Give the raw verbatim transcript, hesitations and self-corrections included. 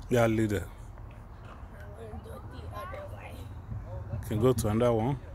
Yeah, leader. I want to do the other way. Can go to another one.